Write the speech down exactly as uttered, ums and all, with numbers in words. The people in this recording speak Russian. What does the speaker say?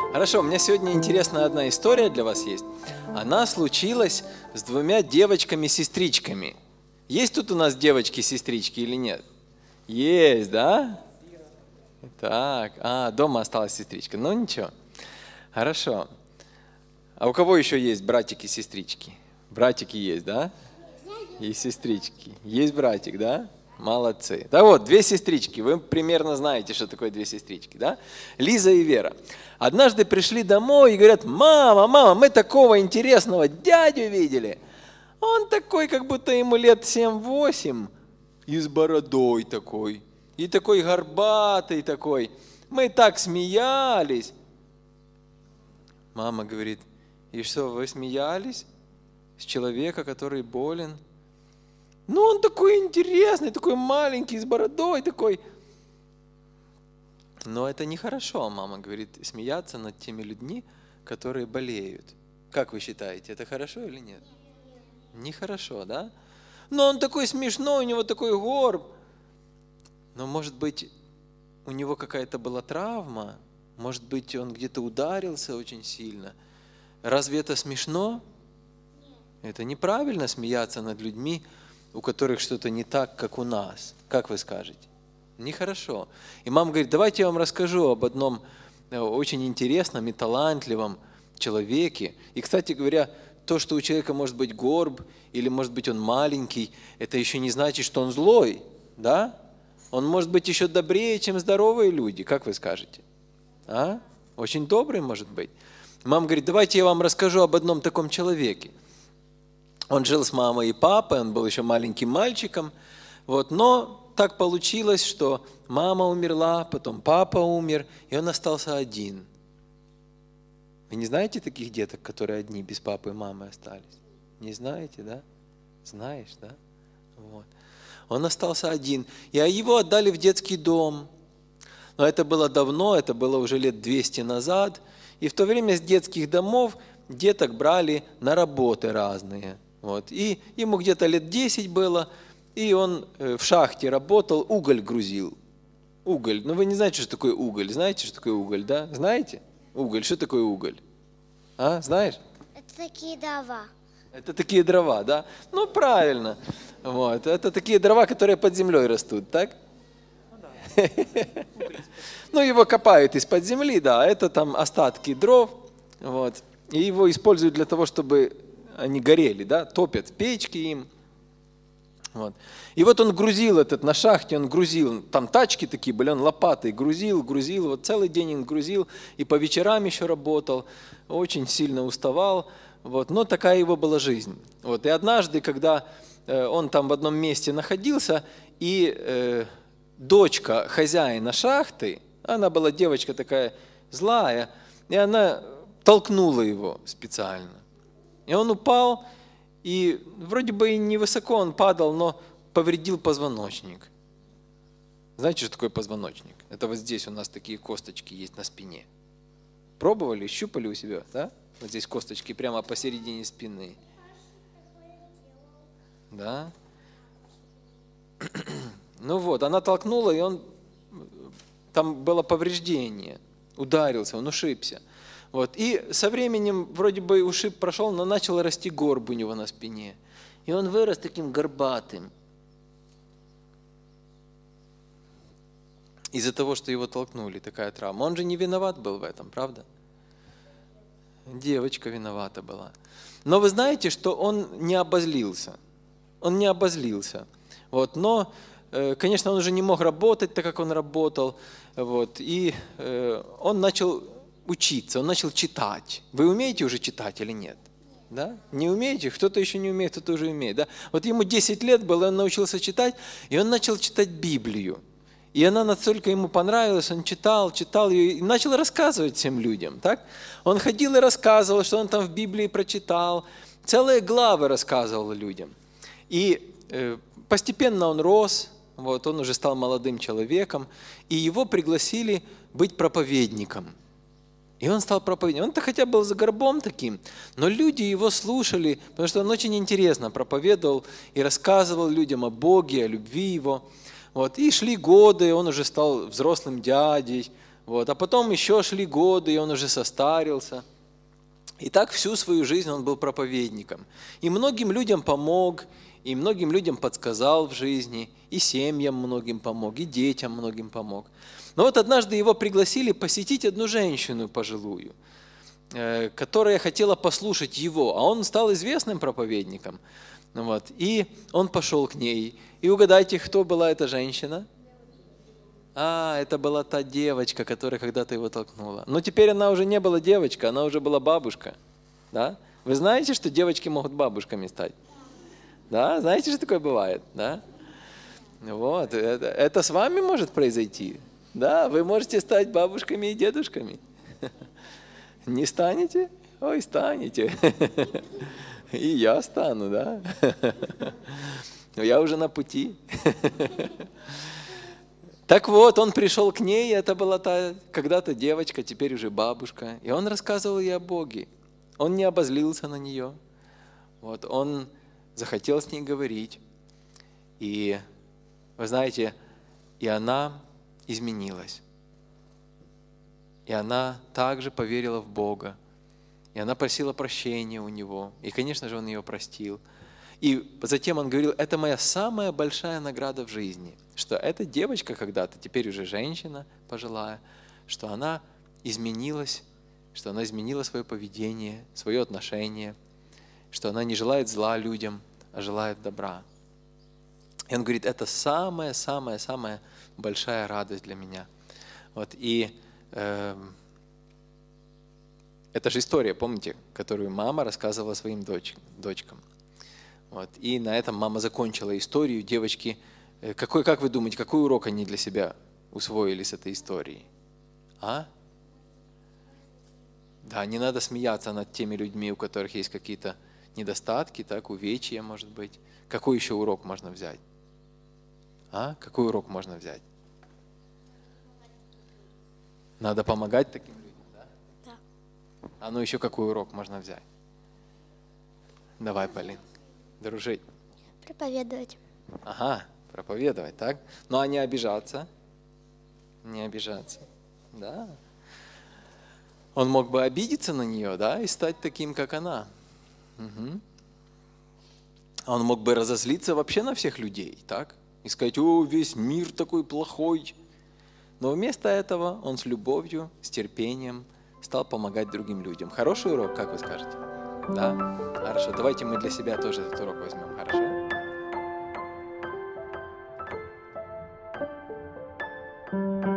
Хорошо, у меня сегодня интересная одна история для вас есть. Она случилась с двумя девочками-сестричками. Есть тут у нас девочки-сестрички или нет? Есть, да? Так, а, дома осталась сестричка. Ну ничего. Хорошо. А у кого еще есть братики-сестрички? Братики есть, да? И сестрички. Есть братик, да? Молодцы. Да вот, две сестрички. Вы примерно знаете, что такое две сестрички, да? Лиза и Вера. Однажды пришли домой и говорят: мама, мама, мы такого интересного дядю видели. Он такой, как будто ему лет семь-восемь, и с бородой такой, и такой горбатый такой. Мы так смеялись. Мама говорит: и что, вы смеялись с человека, который болен? Ну, он такой интересный, такой маленький, с бородой такой. Но это нехорошо, мама говорит, смеяться над теми людьми, которые болеют. Как вы считаете, это хорошо или нет? Нехорошо, да? Но он такой смешной, у него такой горб. Но, может быть, у него какая-то была травма, может быть, он где-то ударился очень сильно. Разве это смешно? Это неправильно смеяться над людьми, у которых что-то не так, как у нас. Как вы скажете? Нехорошо. И мама говорит: давайте я вам расскажу об одном очень интересном и талантливом человеке. И, кстати говоря, то, что у человека может быть горб, или может быть он маленький, это еще не значит, что он злой. Да? Он может быть еще добрее, чем здоровые люди. Как вы скажете? А? Очень добрый может быть. Мама говорит: давайте я вам расскажу об одном таком человеке. Он жил с мамой и папой, он был еще маленьким мальчиком. Вот, но так получилось, что мама умерла, потом папа умер, и он остался один. Вы не знаете таких деток, которые одни, без папы и мамы остались? Не знаете, да? Знаешь, да? Вот. Он остался один, и его отдали в детский дом. Но это было давно, это было уже лет двести назад. И в то время с детских домов деток брали на работы разные. Вот. И ему где-то лет десять было, и он в шахте работал, уголь грузил. Уголь. Ну вы не знаете, что такое уголь. Знаете, что такое уголь, да? Знаете? Уголь. Что такое уголь? А, знаешь? Это такие дрова. Это такие дрова, да? Ну, правильно. Вот. Это такие дрова, которые под землей растут, так? Ну, его копают из-под земли, да, это там остатки дров, вот, и его используют для того, чтобы они горели, да, топят печки им, вот. И вот он грузил этот на шахте, он грузил, там тачки такие были, он лопатой грузил, грузил, вот целый день он грузил, и по вечерам еще работал, очень сильно уставал, вот, но такая его была жизнь. Вот. И однажды, когда э, он там в одном месте находился, и э, дочка хозяина шахты, она была девочка такая злая, и она толкнула его специально. И он упал, и вроде бы и невысоко он падал, но повредил позвоночник. Знаете, что такое позвоночник? Это вот здесь у нас такие косточки есть на спине. Пробовали, щупали у себя, да? Вот здесь косточки прямо посередине спины. Да? Ну вот, она толкнула, и он, там было повреждение, ударился, он ушибся. Вот. И со временем вроде бы ушиб прошел, но начал расти горб у него на спине. И он вырос таким горбатым. Из-за того, что его толкнули, такая травма. Он же не виноват был в этом, правда? Девочка виновата была. Но вы знаете, что он не обозлился. Он не обозлился. Вот. Но, конечно, он уже не мог работать, так как он работал. Вот. И он начал учиться, он начал читать. Вы умеете уже читать или нет? Да? Не умеете? Кто-то еще не умеет, кто-то уже умеет. Да? Вот ему десять лет было, он научился читать, и он начал читать Библию. И она настолько ему понравилась, он читал, читал ее и начал рассказывать всем людям. Так? Он ходил и рассказывал, что он там в Библии прочитал. Целые главы рассказывал людям. И э, постепенно он рос, вот, он уже стал молодым человеком, и его пригласили быть проповедником. И он стал проповедником. Он-то хотя был за горбом таким, но люди его слушали, потому что он очень интересно проповедовал и рассказывал людям о Боге, о любви Его. Вот. И шли годы, он уже стал взрослым дядей, Вот. А потом еще шли годы, и он уже состарился. И так всю свою жизнь он был проповедником. И многим людям помог, и многим людям подсказал в жизни, и семьям многим помог, и детям многим помог. Но вот однажды его пригласили посетить одну женщину пожилую, которая хотела послушать его, а он стал известным проповедником. Вот. И он пошел к ней. И угадайте, кто была эта женщина? А, это была та девочка, которая когда-то его толкнула. Но теперь она уже не была девочка, она уже была бабушка. Да? Вы знаете, что девочки могут бабушками стать? Да? Знаете, что такое бывает? Да? Вот. Это, это с вами может произойти. Да, вы можете стать бабушками и дедушками. Не станете? Ой, станете. И я стану, да? Я уже на пути. Так вот, он пришел к ней, это была та когда-то девочка, теперь уже бабушка. И он рассказывал ей о Боге. Он не обозлился на нее. Вот, он захотел с ней говорить. И, вы знаете, и она изменилась. И она также поверила в Бога. И она просила прощения у Него. И, конечно же, Он ее простил. И затем он говорил, это моя самая большая награда в жизни, что эта девочка когда-то, теперь уже женщина пожилая, что она изменилась, что она изменила свое поведение, свое отношение, что она не желает зла людям, а желает добра. И он говорит, это самая-самая-самая большая радость для меня. Вот, и э, это же история, помните, которую мама рассказывала своим дочь, дочкам. Вот. И на этом мама закончила историю. Девочки, какой, как вы думаете, какой урок они для себя усвоили с этой историей? А? Да, не надо смеяться над теми людьми, у которых есть какие-то недостатки, так, увечья, может быть. Какой еще урок можно взять? А? Какой урок можно взять? Надо помогать таким людям, да? Да. А ну еще какой урок можно взять? Давай, Полин. Дружить. Проповедовать. Ага, проповедовать, так? Ну а не обижаться? Не обижаться, да. Он мог бы обидеться на нее, да, и стать таким, как она. Угу. Он мог бы разозлиться вообще на всех людей, так? И сказать, о, весь мир такой плохой. Но вместо этого он с любовью, с терпением стал помогать другим людям. Хороший урок, как вы скажете? Да? Хорошо, давайте мы для себя тоже этот урок возьмем, хорошо?